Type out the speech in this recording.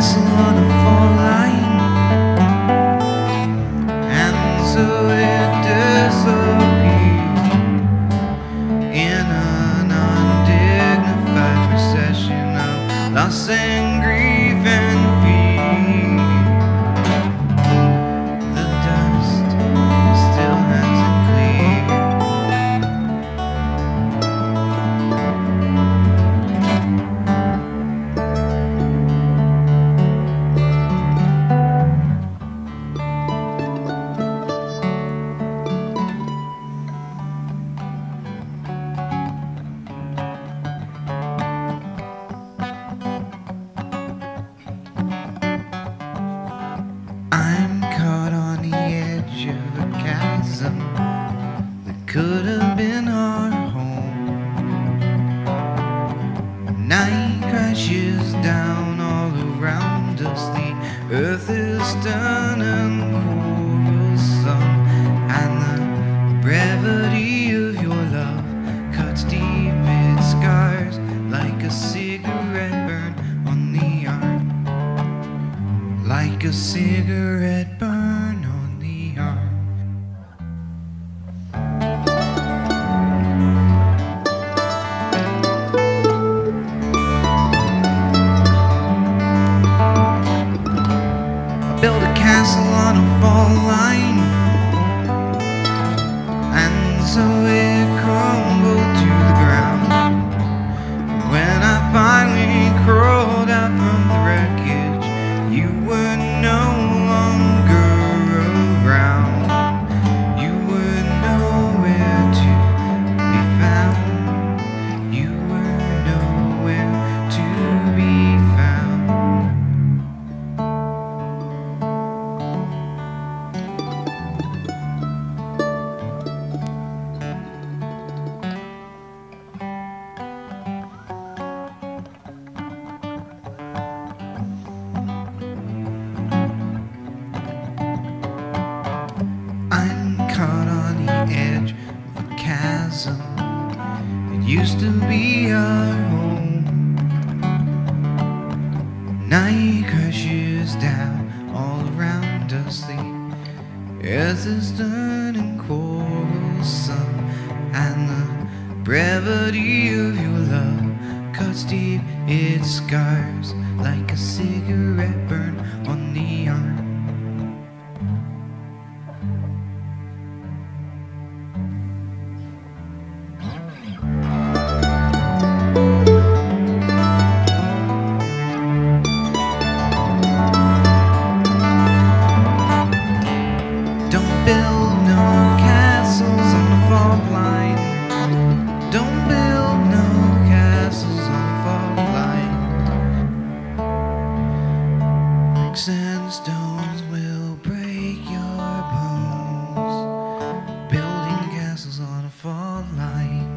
castle on a fault line, and so it disappears in an undignified procession of loss and grief and fear. The dust still hasn't cleared. I'm caught on the edge of a chasm that could have been our home. Night crashes down all around us. The earth is turning quarrelsome, and the brevity of your love cuts deep. It scars like a cigarette burn on the arm, like a cigarette burn on the arm. I built a castle on a fault line, and so it crumbled to the ground. When I finally crawled out from the wreckage, you were no longer around. You were nowhere to be found. You were nowhere to be found. Caught on the edge of a chasm. It used to be our home. Night crashes down all around us. The earth is turning quarrelsome, and the brevity of your love cuts deep. It scars like a cigarette burn on the arm. Build no castles on the fault line. Don't build no castles on the fault line. Bricks and stones will break your bones. Building castles on a fault line.